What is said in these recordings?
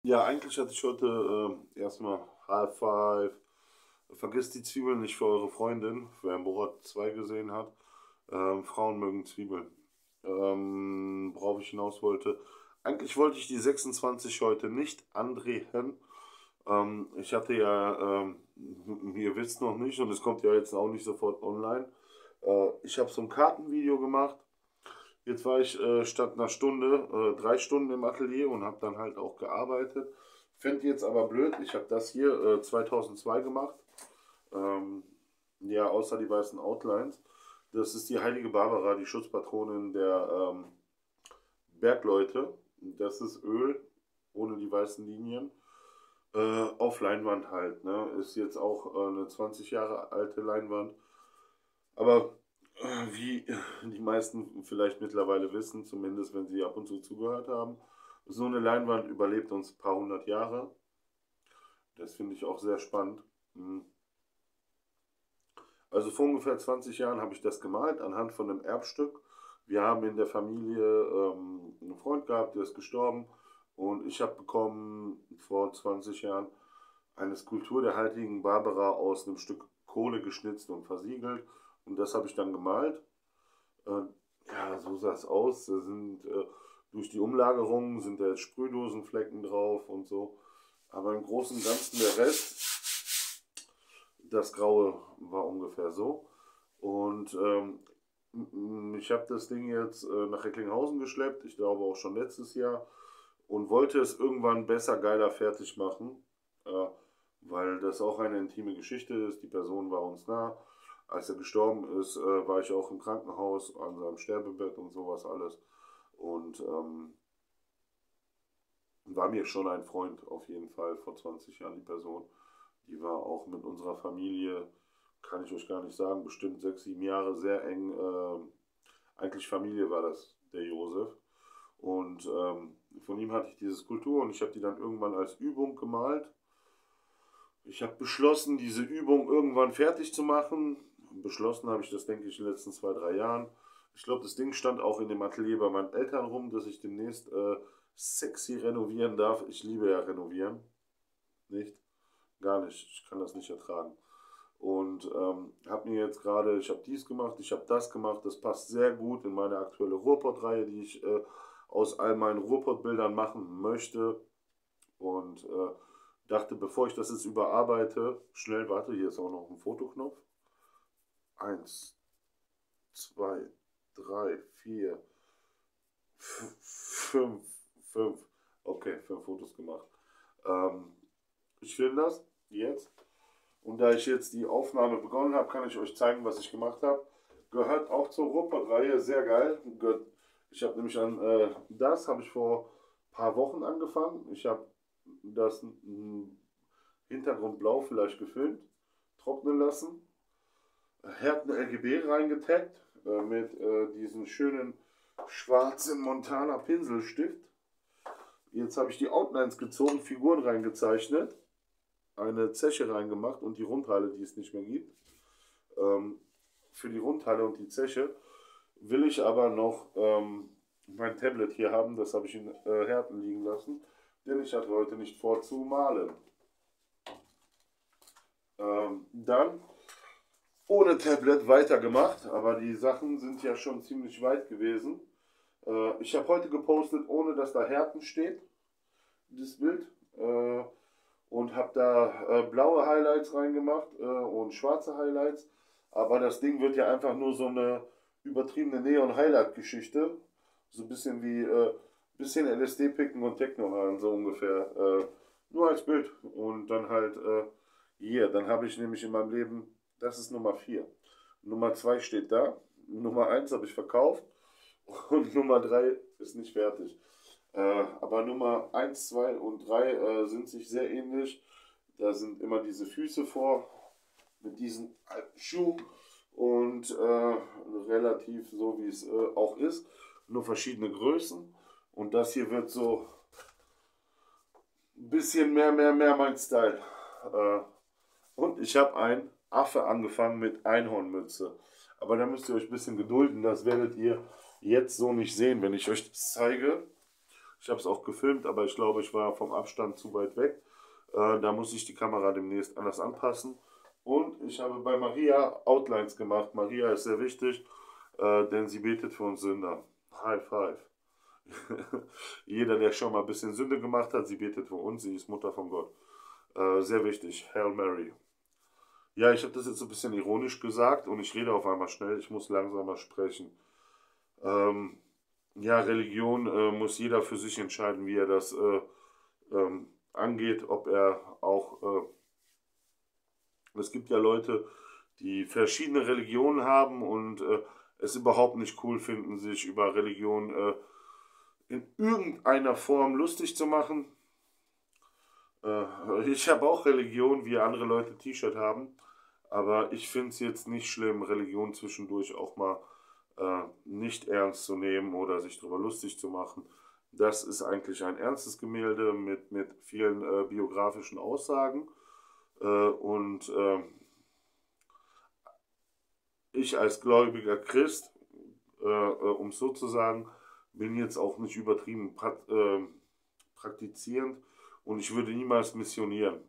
Ja, eigentlich hatte ich heute erstmal High Five. Vergesst die Zwiebeln nicht für eure Freundin, wer Borat 2 gesehen hat. Frauen mögen Zwiebeln. Worauf ich hinaus wollte. Eigentlich wollte ich die 26 heute nicht andrehen. Ich hatte ja, ihr wisst noch nicht, und es kommt ja jetzt auch nicht sofort online. Ich habe so ein Kartenvideo gemacht. Jetzt war ich statt einer Stunde 3 Stunden im Atelier und habe dann halt auch gearbeitet. Fände jetzt aber blöd, ich habe das hier 2002 gemacht. Ähm, ja, außer die weißen Outlines. Das ist die heilige Barbara, die Schutzpatronin der Bergleute. Das ist Öl ohne die weißen Linien. Auf Leinwand halt. Ne? Ist jetzt auch eine 20 Jahre alte Leinwand. Aber wie die meisten vielleicht mittlerweile wissen, zumindest wenn sie ab und zu zugehört haben, so eine Leinwand überlebt uns ein paar hundert Jahre. Das finde ich auch sehr spannend. Also vor ungefähr 20 Jahren habe ich das gemalt anhand von einem Erbstück. Wir haben in der Familie einen Freund gehabt, der ist gestorben. Und ich habe bekommen vor 20 Jahren eine Skulptur der heiligen Barbara aus einem Stück Kohle geschnitzt und versiegelt. Und das habe ich dann gemalt. Äh, ja, so sah es aus. Da sind durch die Umlagerungen sind da jetzt Sprühdosenflecken drauf und so. Aber im Großen und Ganzen der Rest, das Graue war ungefähr so. Und ich habe das Ding jetzt nach Recklinghausen geschleppt, ich glaube auch schon letztes Jahr, und wollte es irgendwann besser, geiler fertig machen, weil das auch eine intime Geschichte ist. Die Person war uns nah. Als er gestorben ist, war ich auch im Krankenhaus an seinem Sterbebett und sowas alles. Und war mir schon ein Freund auf jeden Fall vor 20 Jahren, die Person. Die war auch mit unserer Familie, kann ich euch gar nicht sagen, bestimmt 6, 7 Jahre sehr eng. Eigentlich Familie war das, der Josef. Und von ihm hatte ich diese Skulptur und ich habe die dann irgendwann als Übung gemalt. Ich habe beschlossen, diese Übung irgendwann fertig zu machen. Beschlossen habe ich das, denke ich, in den letzten 2, 3 Jahren. Ich glaube, das Ding stand auch in dem Atelier bei meinen Eltern rum, dass ich demnächst sexy renovieren darf. Ich liebe ja renovieren. Nicht? Gar nicht. Ich kann das nicht ertragen. Und habe mir jetzt gerade, ich habe dies gemacht, ich habe das gemacht. Das passt sehr gut in meine aktuelle Ruhrpott-Reihe, die ich aus all meinen Ruhrpott-Bildern machen möchte. Und dachte, bevor ich das jetzt überarbeite, schnell, warte, hier ist auch noch ein Fotoknopf. 1, 2, 3, 4, 5, 5. Okay, 5 Fotos gemacht. Ich filme das jetzt. Und da ich jetzt die Aufnahme begonnen habe, kann ich euch zeigen, was ich gemacht habe. Gehört auch zur Ruhrpott-Reihe, sehr geil. Ich habe nämlich das habe ich vor ein paar Wochen angefangen. Ich habe das Hintergrund blau vielleicht gefilmt, trocknen lassen, Härten RGB reingetaggt mit diesem schönen schwarzen Montana Pinselstift. Jetzt habe ich die Outlines gezogen, Figuren reingezeichnet, eine Zeche reingemacht und die Rundteile, die es nicht mehr gibt. Für die Rundteile und die Zeche will ich aber noch mein Tablet hier haben, das habe ich in Härten liegen lassen, denn ich hatte heute nicht vor zu malen. Dann ohne Tablet weitergemacht, aber die Sachen sind ja schon ziemlich weit gewesen. Ich habe heute gepostet, ohne dass da Härten steht, das Bild. Und habe da blaue Highlights reingemacht und schwarze Highlights. Aber das Ding wird ja einfach nur so eine übertriebene Neon-Highlight-Geschichte. So ein bisschen wie bisschen LSD-Picken und Techno hören, so ungefähr. Nur als Bild. Und dann halt hier, dann habe ich nämlich in meinem Leben, das ist Nummer 4. Nummer 2 steht da. Nummer 1 habe ich verkauft. Und Nummer 3 ist nicht fertig. Aber Nummer 1, 2 und 3 sind sich sehr ähnlich. Da sind immer diese Füße vor mit diesen alten Schuh und relativ so wie es auch ist, nur verschiedene Größen. Und das hier wird so ein bisschen mehr mein Style. Und ich habe ein Affe angefangen mit Einhornmütze. Aber da müsst ihr euch ein bisschen gedulden, das werdet ihr jetzt so nicht sehen, wenn ich euch das zeige. Ich habe es auch gefilmt, aber ich glaube, ich war vom Abstand zu weit weg. Da muss ich die Kamera demnächst anders anpassen. Und ich habe bei Maria Outlines gemacht. Maria ist sehr wichtig, denn sie betet für uns Sünder. High five. Jeder, der schon mal ein bisschen Sünde gemacht hat, sie betet für uns. Sie ist Mutter von Gott. Sehr wichtig. Hail Mary. Ja, ich habe das jetzt so ein bisschen ironisch gesagt und ich rede auf einmal schnell. Ich muss langsamer sprechen. Ähm, ja, Religion muss jeder für sich entscheiden, wie er das angeht, ob er auch, es gibt ja Leute, die verschiedene Religionen haben und es überhaupt nicht cool finden, sich über Religion in irgendeiner Form lustig zu machen. Ich habe auch Religion, wie andere Leute T-Shirt haben, aber ich finde es jetzt nicht schlimm, Religion zwischendurch auch mal nicht ernst zu nehmen oder sich darüber lustig zu machen. Das ist eigentlich ein ernstes Gemälde mit vielen biografischen Aussagen. Und ich als gläubiger Christ, um es so zu sagen, bin jetzt auch nicht übertrieben praktizierend und ich würde niemals missionieren.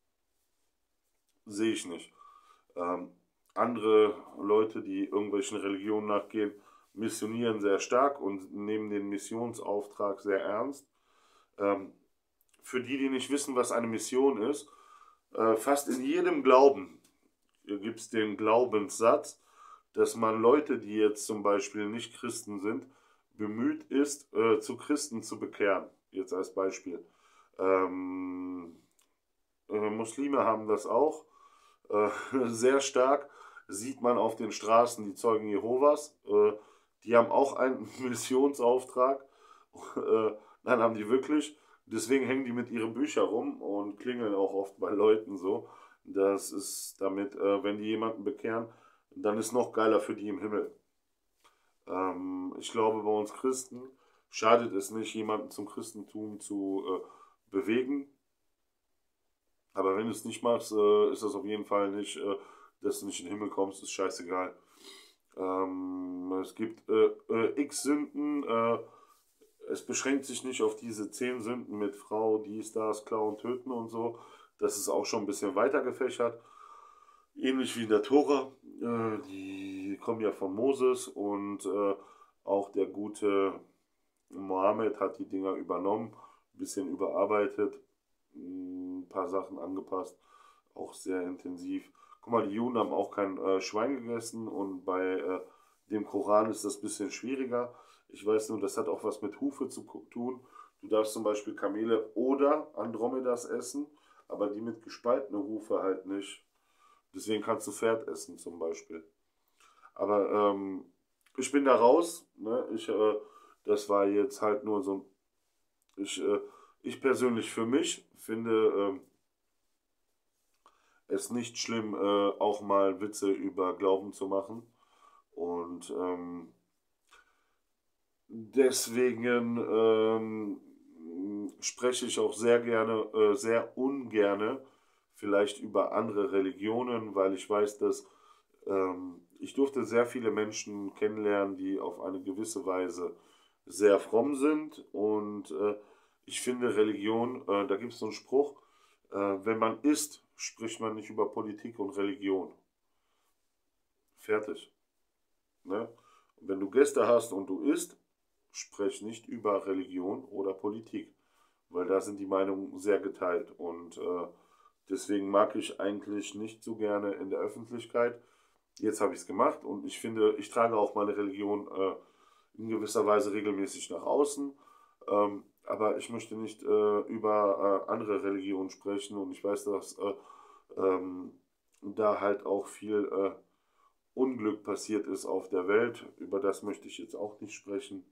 Sehe ich nicht. Ähm, andere Leute, die irgendwelchen Religionen nachgehen, missionieren sehr stark und nehmen den Missionsauftrag sehr ernst. Ähm, für die, die nicht wissen, was eine Mission ist, fast in jedem Glauben gibt es den Glaubenssatz, dass man Leute, die jetzt zum Beispiel nicht Christen sind, bemüht ist, zu Christen zu bekehren. Jetzt als Beispiel. Muslime haben das auch sehr stark. Sieht man auf den Straßen die Zeugen Jehovas. Die haben auch einen Missionsauftrag. Nein, haben die wirklich. Deswegen hängen die mit ihren Büchern rum und klingeln auch oft bei Leuten so. Das ist damit, wenn die jemanden bekehren, dann ist noch geiler für die im Himmel. Ich glaube, bei uns Christen schadet es nicht, jemanden zum Christentum zu bewegen. Aber wenn du es nicht machst, ist das auf jeden Fall nicht, dass du nicht in den Himmel kommst, ist scheißegal. Es gibt x Sünden. Es beschränkt sich nicht auf diese 10 Sünden mit Frau, dies, das, klauen, töten und so. Das ist auch schon ein bisschen weiter gefächert. Ähnlich wie in der Tora. Die kommen ja von Moses und auch der gute Mohammed hat die Dinger übernommen, ein bisschen überarbeitet, ein paar Sachen angepasst, auch sehr intensiv. Guck mal, die Juden haben auch kein Schwein gegessen und bei dem Koran ist das ein bisschen schwieriger. Ich weiß nur, das hat auch was mit Hufe zu tun. Du darfst zum Beispiel Kamele oder Andromedas essen, aber die mit gespaltener Hufe halt nicht. Deswegen kannst du Pferd essen zum Beispiel. Aber ich bin da raus. Ne? Das war jetzt halt nur so ein. Ich persönlich für mich finde es nicht schlimm, auch mal Witze über Glauben zu machen. Und deswegen spreche ich auch sehr gerne, sehr ungerne vielleicht über andere Religionen, weil ich weiß, dass ich durfte sehr viele Menschen kennenlernen, die auf eine gewisse Weise sehr fromm sind. Und ich finde Religion, da gibt es so einen Spruch, wenn man isst, spricht man nicht über Politik und Religion. Fertig. Ne? Und wenn du Gäste hast und du isst, sprech nicht über Religion oder Politik, weil da sind die Meinungen sehr geteilt. Und deswegen mag ich eigentlich nicht so gerne in der Öffentlichkeit. Jetzt habe ich es gemacht und ich finde, ich trage auch meine Religion in gewisser Weise regelmäßig nach außen. Aber ich möchte nicht über andere Religionen sprechen und ich weiß, dass da halt auch viel Unglück passiert ist auf der Welt. Über das möchte ich jetzt auch nicht sprechen.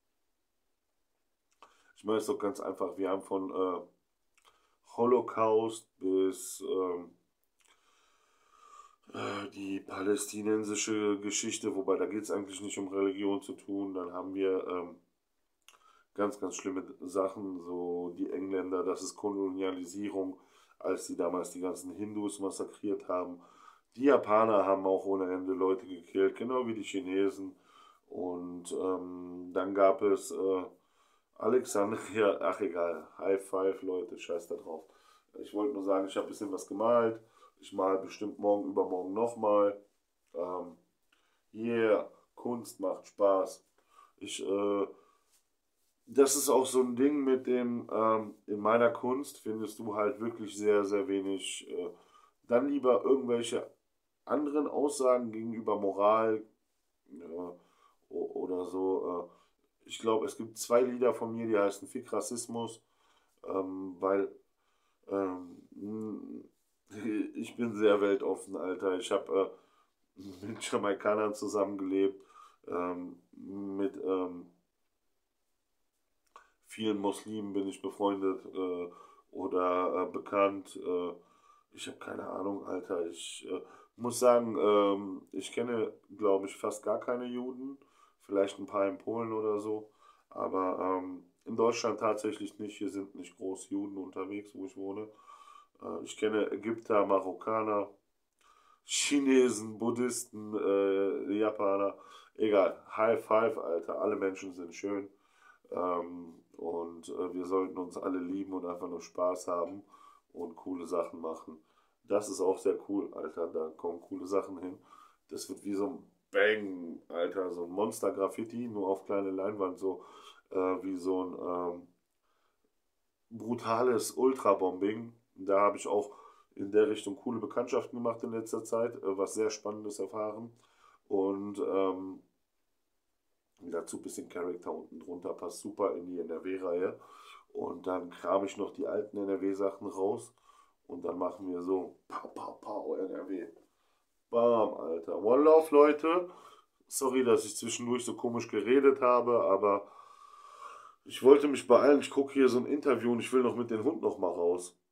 Ich meine es doch ganz einfach, wir haben von Holocaust bis die palästinensische Geschichte, wobei da geht es eigentlich nicht um Religion zu tun. Dann haben wir ganz, ganz schlimme Sachen, so die Engländer, das ist Kolonialisierung, als sie damals die ganzen Hindus massakriert haben. Die Japaner haben auch ohne Ende Leute gekillt, genau wie die Chinesen. Und dann gab es Alexandria, ach egal, High Five, Leute, scheiß da drauf. Ich wollte nur sagen, ich habe ein bisschen was gemalt. Ich mal bestimmt morgen, übermorgen nochmal. Ähm, yeah, Kunst macht Spaß. Ich, das ist auch so ein Ding mit dem, in meiner Kunst findest du halt wirklich sehr, sehr wenig. Dann lieber irgendwelche anderen Aussagen gegenüber Moral, oder so. Ich glaube, es gibt zwei Lieder von mir, die heißen Fick Rassismus, weil ähm, ich bin sehr weltoffen, Alter. Ich habe mit Jamaikanern zusammengelebt, mit vielen Muslimen bin ich befreundet oder bekannt. Ich habe keine Ahnung, Alter. Ich muss sagen, ich kenne, glaube ich, fast gar keine Juden. Vielleicht ein paar in Polen oder so. Aber in Deutschland tatsächlich nicht. Hier sind nicht groß Juden unterwegs, wo ich wohne. Ich kenne Ägypter, Marokkaner, Chinesen, Buddhisten, Japaner. Egal. High Five, Alter. Alle Menschen sind schön. Und wir sollten uns alle lieben und einfach nur Spaß haben und coole Sachen machen. Das ist auch sehr cool, Alter. Da kommen coole Sachen hin. Das wird wie so ein Bang, Alter, so ein Monster-Graffiti, nur auf kleine Leinwand, so wie so ein brutales Ultrabombing. Da habe ich auch in der Richtung coole Bekanntschaften gemacht in letzter Zeit, was sehr Spannendes erfahren. Und dazu ein bisschen Charakter unten drunter, passt super in die NRW-Reihe. Und dann kram ich noch die alten NRW-Sachen raus. Und dann machen wir so, pow, pow, pow, NRW. Bam, Alter. One Love, Leute. Sorry, dass ich zwischendurch so komisch geredet habe, aber ich wollte mich beeilen. Ich gucke hier so ein Interview und ich will noch mit dem Hund noch mal raus.